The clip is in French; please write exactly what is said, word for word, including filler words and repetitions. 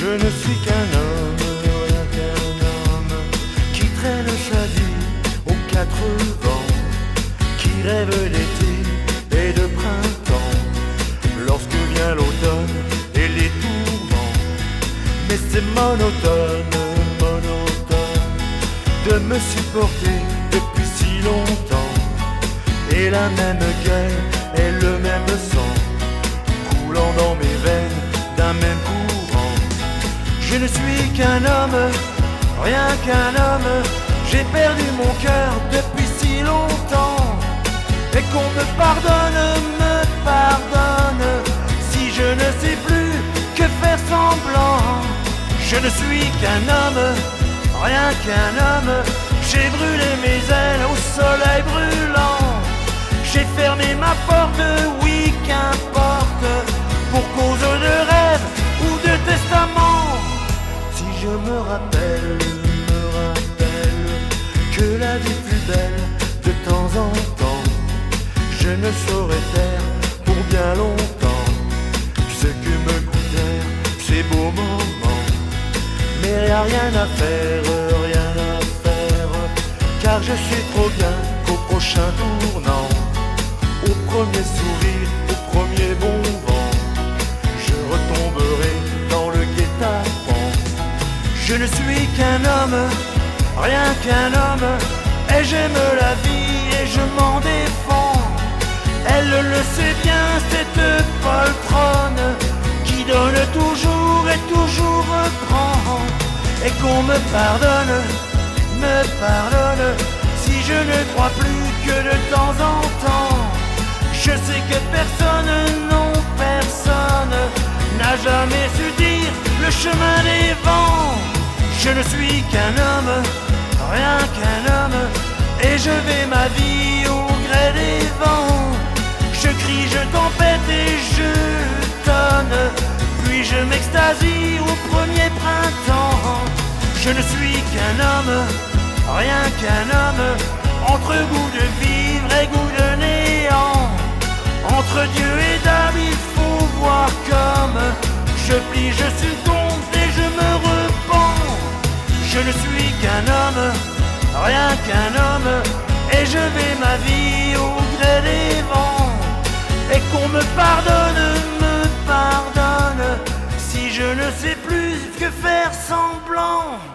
Je ne suis qu'un homme, rien qu'un homme, qui traîne sa vie aux quatre vents, qui rêve d'été et de printemps, lorsque vient l'automne et les tourments. Mais c'est monotone, monotone, de me supporter depuis si longtemps, et la même gueule et le même sang, coulant dans mes veines d'un même courant. Je ne suis qu'un homme, rien qu'un homme, j'ai perdu mon cœur depuis si longtemps. Et qu'on me pardonne, me pardonne, si je ne sais plus que faire semblant. Je ne suis qu'un homme, rien qu'un homme, j'ai brûlé mes ailes au soleil brûlant. J'ai fermé ma porte, oui qu'importe, pour cause de rêve ou de testament. Si je me rappelle, me rappelle que la vie est plus belle de temps en temps, je ne saurais taire pour bien longtemps ce que me coûtèrent ces beaux moments. Mais y a rien à faire, rien à faire, car je sais trop bien qu'au prochain tournant, au premier sourire, au premier bon vent, je retomberai dans le guet-apens. Je ne suis qu'un homme, rien qu'un homme, et j'aime la vie et je m'en défends. Elle le sait bien, cette poltronne qui donne toujours et toujours reprend. Et qu'on me pardonne, me pardonne, si je ne crois plus que de temps en temps. Je sais que personne, non personne, n'a jamais su dire le chemin des vents. Je ne suis qu'un homme, rien qu'un homme, et je vais ma vie au gré des vents. Je crie, je tempête et je tonne, puis je m'extasie au premier printemps. Je ne suis qu'un homme, rien qu'un homme, entre goût de vivre et goût de néant. Entre Dieu et Dame, il faut voir comme je plie, je succombe et je me repens. Je ne suis qu'un homme, rien qu'un homme, et je vais ma vie au gré des vents. Et qu'on me pardonne, me pardonne, si je ne sais plus que faire semblant.